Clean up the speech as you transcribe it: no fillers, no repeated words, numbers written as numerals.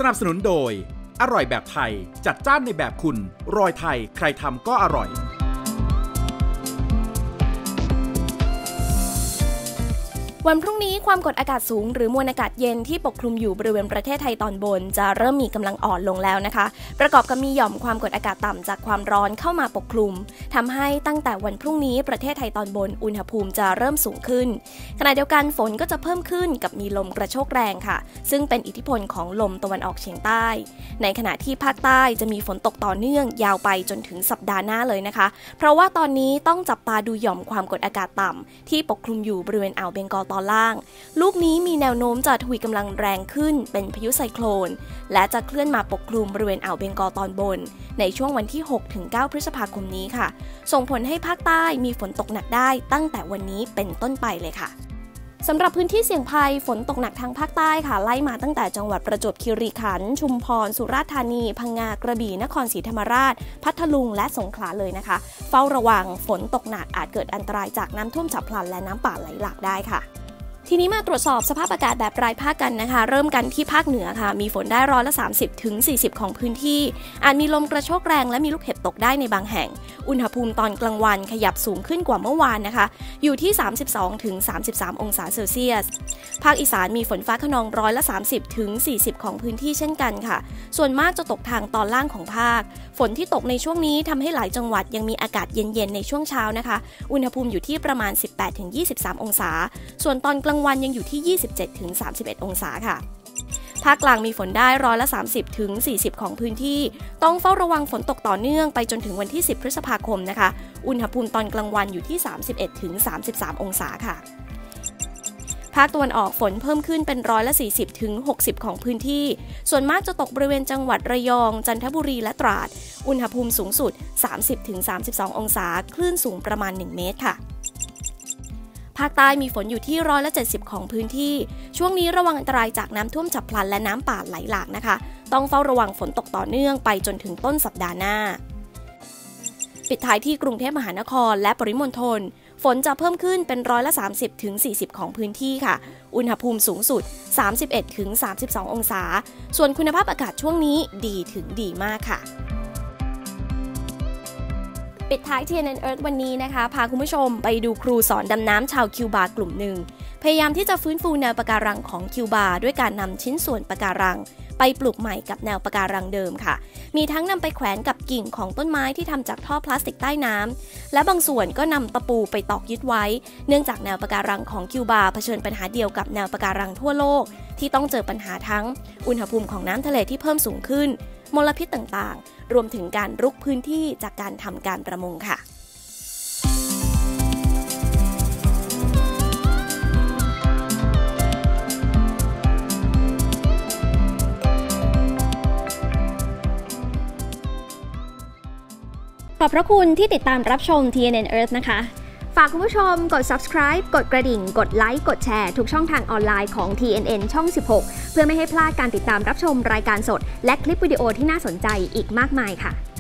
นับสนุนโดยอร่อยแบบไทยจัดจ้านในแบบคุณรอยไทยใครทำก็อร่อยวันพรุ่งนี้ความกดอากาศสูงหรือมวลอากาศเย็นที่ปกคลุมอยู่บริเวณประเทศไทยตอนบนจะเริ่มมีกำลังอ่อนลงแล้วนะคะประกอบกับมีหย่อมความกดอากาศต่ำจากความร้อนเข้ามาปกคลุมทำให้ตั้งแต่วันพรุ่งนี้ประเทศไทยตอนบนอุณหภูมิจะเริ่มสูงขึ้นขณะเดียวกันฝนก็จะเพิ่มขึ้นกับมีลมกระโชกแรงค่ะซึ่งเป็นอิทธิพลของลมตะวันออกเฉียงใต้ในขณะที่ภาคใต้จะมีฝนตกต่อเนื่องยาวไปจนถึงสัปดาห์หน้าเลยนะคะเพราะว่าตอนนี้ต้องจับตาดูหย่อมความกดอากาศต่ำที่ปกคลุมอยู่บริเวณอ่าวเบงกอลตอนล่างลูกนี้มีแนวโน้มจะทวีกำลังแรงขึ้นเป็นพายุไซโคลนและจะเคลื่อนมาปกคลุมบริเวณอ่าวเบงกอลตอนบนในช่วงวันที่ 6-9 พฤษภาคมนี้ค่ะส่งผลให้ภาคใต้มีฝนตกหนักได้ตั้งแต่วันนี้เป็นต้นไปเลยค่ะสำหรับพื้นที่เสี่ยงภัยฝนตกหนักทางภาคใต้ค่ะไล่มาตั้งแต่จังหวัดประจวบคีรีขันธ์ชุมพรสุราษฎร์ธานีพังงากระบี่นครศรีธรรมราชพัทลุงและสงขลาเลยนะคะเฝ้าระวังฝนตกหนักอาจเกิดอันตรายจากน้ำท่วมฉับพลันและน้ำป่าไหลหลากได้ค่ะทีนี้มาตรวจสอบสภาพอากาศแบบรายภาคกันนะคะเริ่มกันที่ภาคเหนือค่ะมีฝนได้30-40%ของพื้นที่อาจมีลมกระโชกแรงและมีลูกเห็บตกได้ในบางแห่งอุณหภูมิตอนกลางวันขยับสูงขึ้นกว่าเมื่อวานนะคะอยู่ที่32-33 องศาเซลเซียสภาคอีสานมีฝนฟ้าคะนอง30-40%ของพื้นที่เช่นกันค่ะส่วนมากจะตกทางตอนล่างของภาคฝนที่ตกในช่วงนี้ทำให้หลายจังหวัดยังมีอากาศเย็นๆในช่วงเช้านะคะอุณหภูมิอยู่ที่ประมาณ18-23 องศาส่วนตอนกลางวันยังอยู่ที่ 27-31 องศาค่ะภาคกลางมีฝนได้30-40%ของพื้นที่ต้องเฝ้าระวังฝนตกต่อเนื่องไปจนถึงวันที่10 พฤษภาคมนะคะอุณหภูมิตอนกลางวันอยู่ที่ 31-33 องศาค่ะภาคตะวันออกฝนเพิ่มขึ้นเป็น40-60%ของพื้นที่ส่วนมากจะตกบริเวณจังหวัดระยองจันทบุรีและตราดอุณหภูมิสูงสุด 30-32 องศาคลื่นสูงประมาณ1 เมตรค่ะภาคใต้มีฝนอยู่ที่70%ของพื้นที่ช่วงนี้ระวังอันตรายจากน้ำท่วมฉับพลันและน้ำป่าไหลหลากนะคะต้องเฝ้าระวังฝนตกต่อเนื่องไปจนถึงต้นสัปดาห์หน้าปิดท้ายที่กรุงเทพมหานครและปริมณฑลฝนจะเพิ่มขึ้นเป็น30-40%ของพื้นที่ค่ะอุณหภูมิสูงสุด 31-32 องศาส่วนคุณภาพอากาศช่วงนี้ดีถึงดีมากค่ะปิดท้าย TNN Earth วันนี้นะคะพาคุณผู้ชมไปดูครูสอนดำน้ำชาวคิวบากลุ่มหนึ่งพยายามที่จะฟื้นฟูแนวปะการังของคิวบาด้วยการนำชิ้นส่วนปะการังไปปลูกใหม่กับแนวปะการังเดิมค่ะมีทั้งนำไปแขวนกับกิ่งของต้นไม้ที่ทำจากท่อพลาสติกใต้น้ำและบางส่วนก็นำตะปูไปตอกยึดไว้เนื่องจากแนวปะการังของคิวบาเผชิญปัญหาเดียวกับแนวปะการังทั่วโลกที่ต้องเจอปัญหาทั้งอุณหภูมิของน้ำทะเลที่เพิ่มสูงขึ้นมลพิษต่างๆรวมถึงการรุกพื้นที่จากการทำการประมงค่ะขอบพระคุณที่ติดตามรับชม TNN Earth นะคะฝากคุณผู้ชมกด subscribe กดกระดิ่งกดไลค์กดแชร์ทุกช่องทางออนไลน์ของ TNN ช่อง 16 เพื่อไม่ให้พลาดการติดตามรับชมรายการสดและคลิปวิดีโอที่น่าสนใจอีกมากมายค่ะ